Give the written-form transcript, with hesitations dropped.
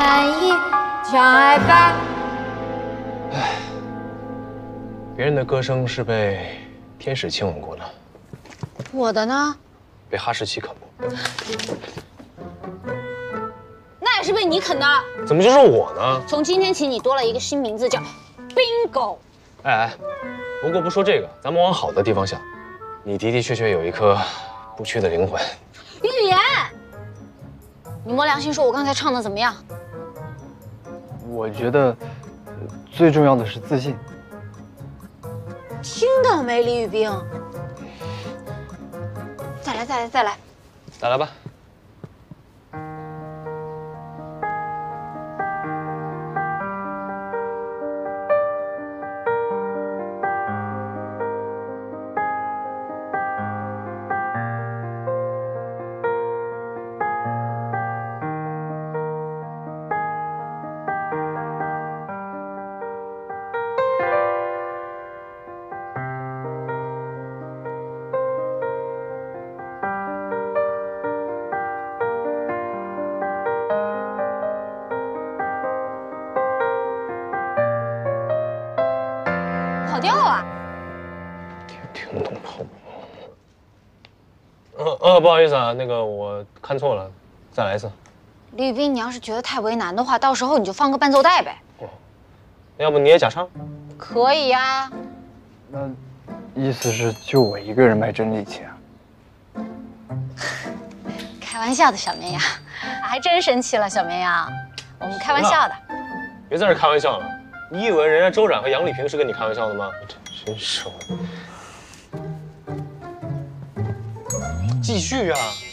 满意，相爱吧。 唉，别人的歌声是被天使亲吻过的， 我的呢？ 被哈士奇啃过。 那也是被你啃的。 怎么就是我呢？ 从今天起，你多了一个新名字，叫 Bingo。 哎哎，不过不说这个，咱们往好的地方想，你的的确确有一颗不屈的灵魂。 预言，你摸良心说，我刚才唱的怎么样？ 我觉得最重要的是自信。 听到没，李宇冰？再来，再来，再来！ 再来吧。 跑调啊！ 听懂跑步。不好意思啊，那个我看错了，再来一次。 李宇冰，你要是觉得太为难的话，到时候你就放个伴奏带呗。 要不你也假唱？ 可以呀。 那意思是就我一个人卖真力气啊？ 开玩笑的，小绵羊，还真生气了，小绵羊。我们开玩笑的。 别在这开玩笑了。你以为人家周冉和杨丽萍是跟你开玩笑的吗？真是。继续啊！